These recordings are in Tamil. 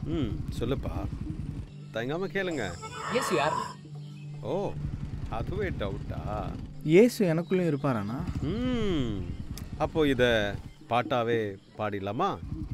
சொல்லுப்பா, தயங்காம கேளுங்க. இயேசு யார்? ஓ, அதுவே டவுட்டா? இயேசு எனக்குள்ளேயும் இருப்பாராண்ணா? அப்போ இதை பாட்டாவே பாடிடலாமா?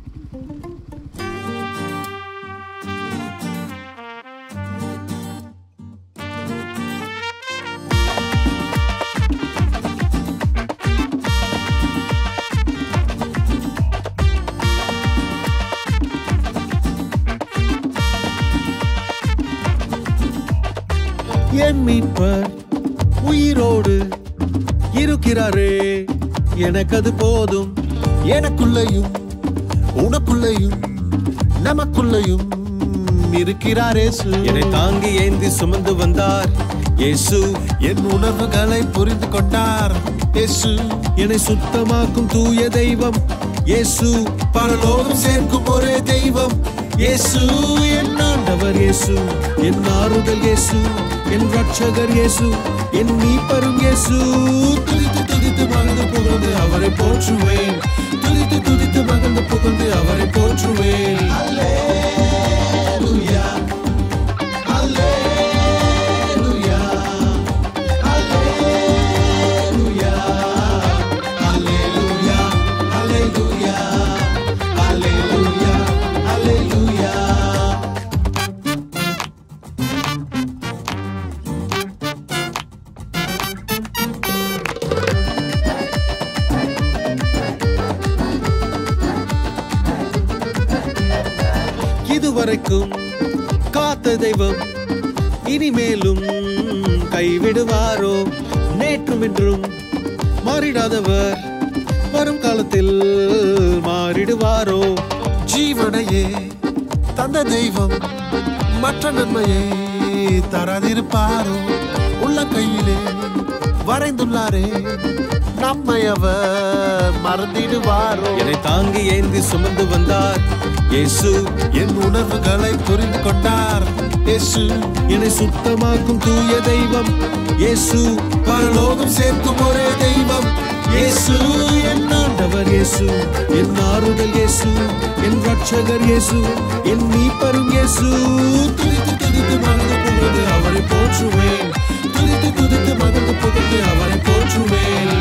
என் மீட்பர் உயிரோடு இருக்கிறாரே, எனக்கு அது போதும். எனக்குள்ளையும் உனக்குள்ளையும் நமக்குள்ளையும் இருக்கிறார் இயேசு. என்னை தாங்கி ஏந்தி சுமந்து வந்தார் இயேசு. என் உணர்வுகளை புரிந்து கொண்டார் இயேசு. என்னை சுத்தமாக்கும் தூய தெய்வம் இயேசு. பரலோகம் சேர்க்கும் ஒரே தெய்வம் இயேசு. என் ஆண்டவர் இயேசு, என் ஆறுதல் இயேசு, என் ரட்சகர் இயேசு, என் மீட்பரும் இயேசு. துதித்து துதித்து மகிழ்ந்து புகழ்ந்து அவரை போற்றுவேன். துதித்து துதித்து மகிழ்ந்து புகழ்ந்து அவரை போற்றுவேன். அல்லேலூயா, அல்லேலூயா, அல்லேலூயா, அல்லேலூயா, அல்லேலூயா, அல்லேலூயா, அல்லேலூயா. இதுவரைக்கும் காத்த தெய்வம் இனிமேலும் கைவிடுவாரோ? நேற்றும் என்றும் மாறிடாதவர் வரும் காலத்தில் மாறிடுவாரோ? ஜீவனையே தந்த தெய்வம் மற்ற நன்மையை தராதிருப்பாரோ? உள்ள கையிலே வரைந்துள்ளாரே, நம்மை அவர் மறந்திடுவாரோ? என்னை தாங்கி ஏந்தி சுமந்து வந்தார் இயேசு. என் உணர்வுகளை புரிந்து கொண்டார் இயேசு. என்னை சுத்தமாக்கும் தூய தெய்வம் இயேசு. பரலோகம் சேர்க்கும் ஒரே தெய்வம் இயேசு. என் ஆண்டவர் இயேசு, என் ஆறுதல் இயேசு, என் ரட்சகர் இயேசு, என் மீட்பரும் இயேசு. துதித்து துதித்து மகிழ்ந்து புகழ்ந்து அவரை போற்றுவேன். துதித்து துதித்து மகிழ்ந்து புகழ்ந்து அவரை போற்றுவேன்.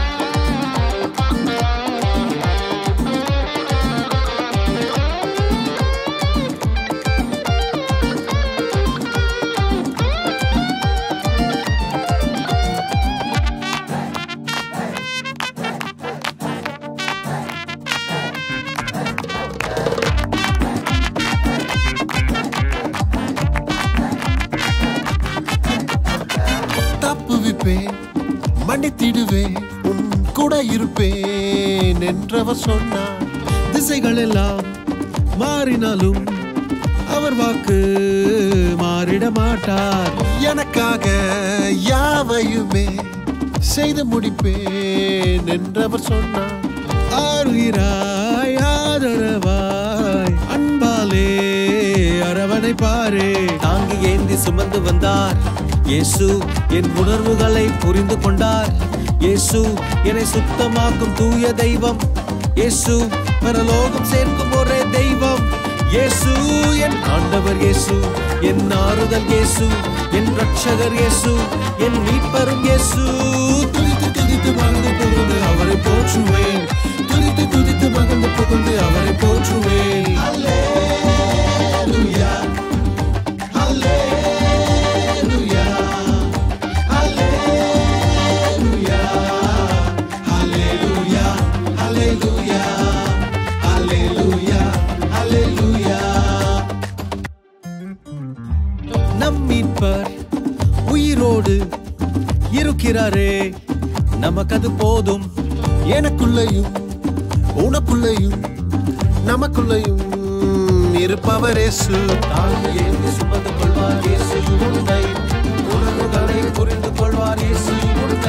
தப்புவிப்பேன், மன்னித்திடுவேன், உன் கூட இருப்பேன் என்றவர் சொன்னார். திசைகள் எல்லாம் மாறினாலும் அவர் வாக்கு மாறிட மாட்டார். எனக்காக யாவையுமே செய்து முடிப்பேன் என்றவர் சொன்னார். ஆறுகிறாய், ஆதரவாய், அன்பாலே அரவணை பாரே. தாங்கி ஏந்தி சுமந்து வந்தார் இயேசு. என் உணர்வுகளை புரிந்து கொண்டார் இயேசு. என்னை சுத்தமாக்கும் தூய தெய்வம் இயேசு. பரலோகம் சேர்க்கும் ஒரே தெய்வம் இயேசு. என் ஆண்டவர் இயேசு, என் ஆறுதல் இயேசு, என் ரட்சகர் இயேசு, என் மீட்பரும் இயேசு. துதித்து துதித்து மகிழ்ந்து புகழ்ந்து அவரை போற்றுவேன். துதித்து துதித்து மகிழ்ந்து புகழ்ந்து அவரை போற்றுவேன். அல்லேலூயா, அல்லேலூயா, அல்லேலூயா, அல்லேலூயா, அல்லேலூயா, அல்லேலூயா, அல்லேலூயா. நம் மீட்பர் உயிரோடு இருக்கிறாரே, நமக்கு அது போதும். எனக்குள்ளையும் உனக்குள்ளையும் நமக்குள்ளையும் இருப்பவர் இயேசு. தாங்கி ஏந்தி சுமந்து கொள்வார் இயேசு. உன்னை உணர்வுகளை புரிந்து கொள்வார் இயேசு.